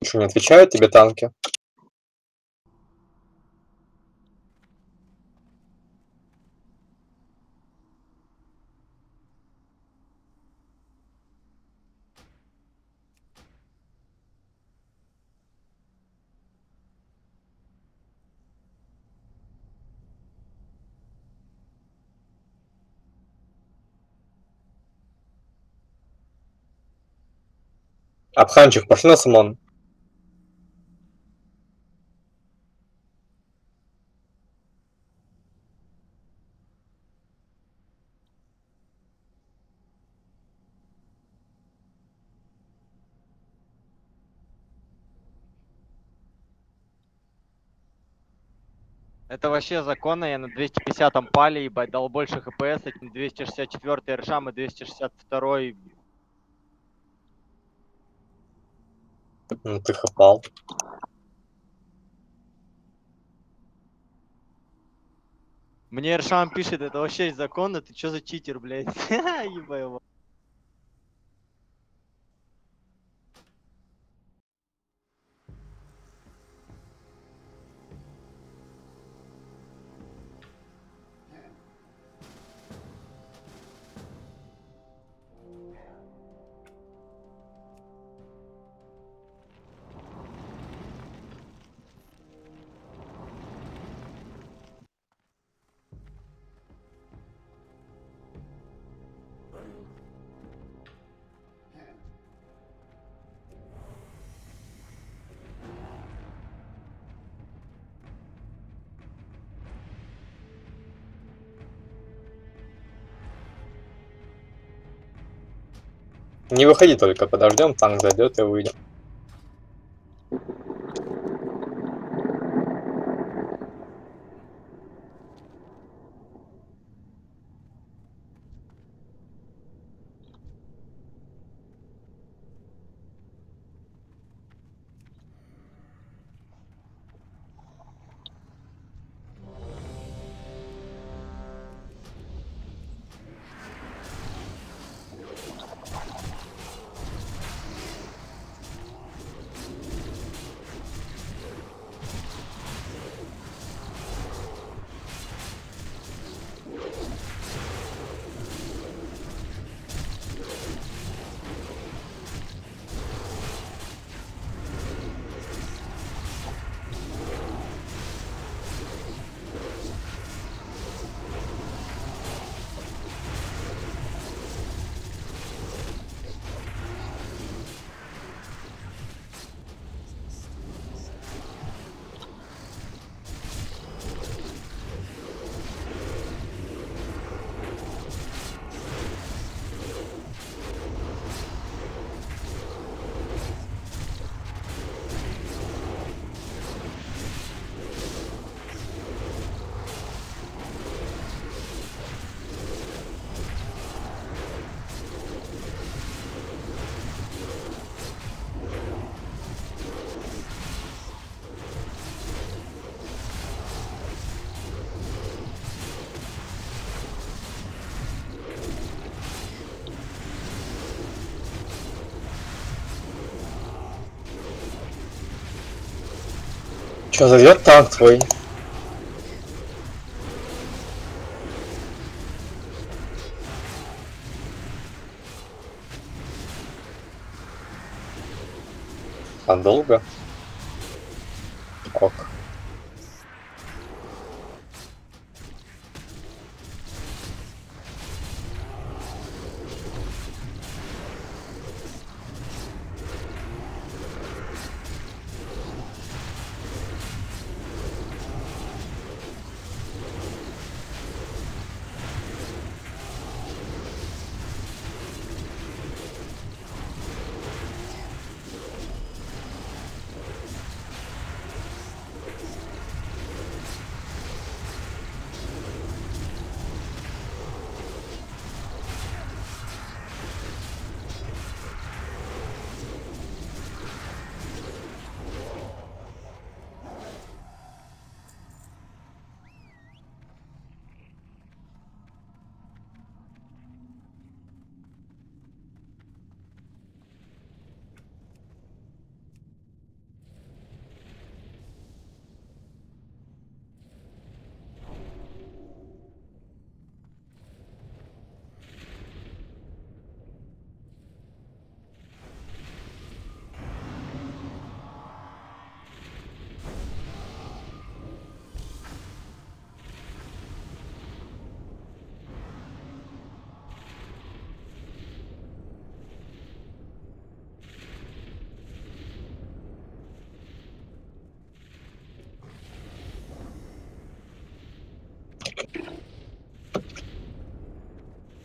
Что, не отвечают тебе танки? Абханчик, пошли на самон. Это вообще законно, я на 250-м пале, ебать, дал больше хпс, этим 264-й ршам и 262-й. Ну ты хапал. Мне ршам пишет, это вообще законно, ты чё за читер, блядь? Ебай его. Не выходи только, подождем, танк зайдет и выйдем. Че, зайдет танк твой? А долго? Ок.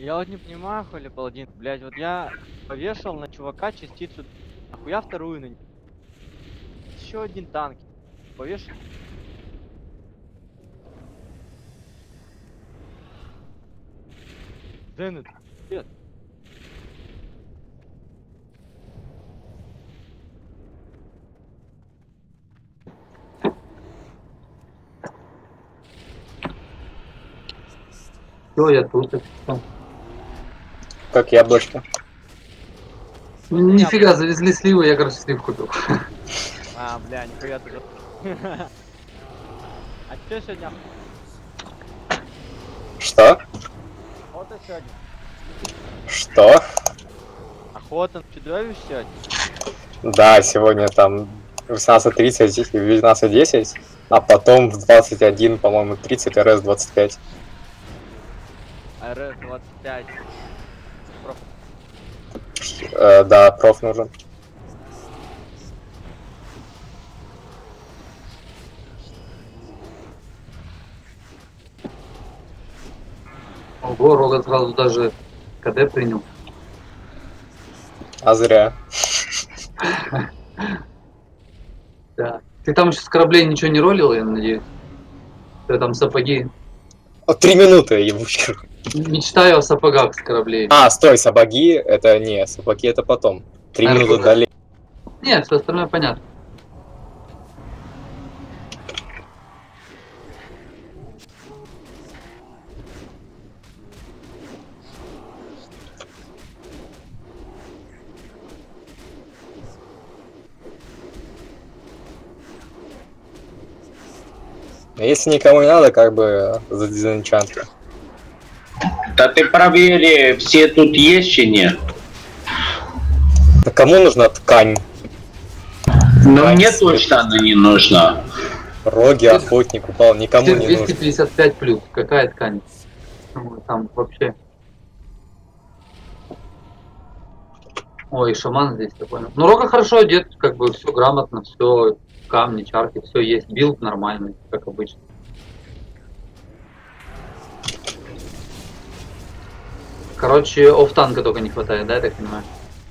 Я вот не понимаю, хули паладин, блядь, вот я повешал на чувака частицу, нахуя вторую на него? Еще один танк. Повешал. Денет, нет. Все, я тут. Как яблочко. Нифига, завезли сливы, я, короче, слив купил. А, бля, нихуя ты. А что сегодня? Что? Охота сегодня? Что? Охота на чудовищ сегодня? Да, сегодня там в 18:30 и в 19:10, а потом в 21, по-моему, 30 РС-25. РС-25. Да, проф нужен. Ого, Рога сразу даже КД принял. А зря. Да. Ты там еще с кораблей ничего не ролил, я надеюсь? Ты там сапоги. 3 минуты, ебучка. Мечтаю о сапогах с кораблей. А, стой, сапоги, это не, сапоги это потом. 3 А, минуты ну, дали. Нет, все остальное понятно. Если никому не надо, как бы за дизайнчанка. Да ты проверь, все тут есть чи нет? Да кому нужна ткань? Но Ткань мне с- точно она не нужна. Роги, охотник упал, никому не нужно. 255 плюс. Какая ткань? Ну, там вообще. Ой, шаман здесь, я понял. Ну, Рога хорошо одет, как бы все грамотно, все камни, чарки, все есть. Билд нормальный, как обычно. Короче, офф-танка только не хватает, да, я так понимаю?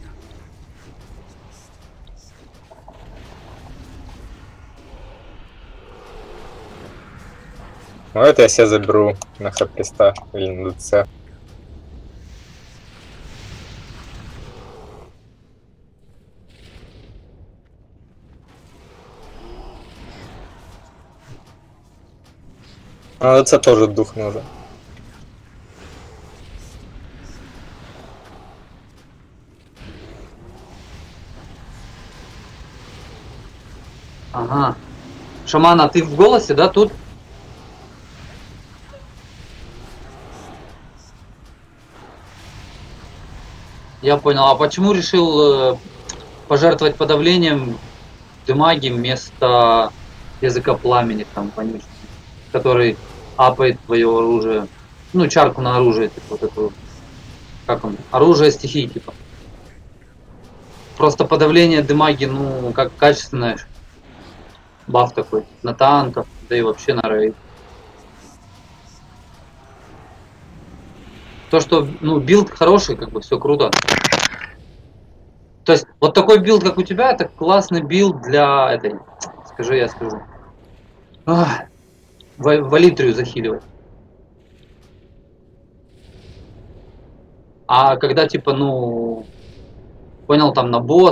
Ну это я себе заберу на хэп-листа или на ДЦ. А на ДЦ тоже дух нужен. Ага. Шаман, а ты в голосе, да, тут? Я понял. А почему решил пожертвовать подавлением дымаги вместо языка пламени, там, вонючки, который апает твое оружие? Ну, чарку на оружие, типа, вот эту. Как он? Оружие стихии, типа. Просто подавление дымаги, ну, как качественное баф такой. На танков, да и вообще на рейд. То, что, ну, билд хороший, как бы все круто. То есть, вот такой билд, как у тебя, это классный билд для этой, скажи, я скажу. Валитрию захиливать. А когда, типа, ну, понял, там на босс,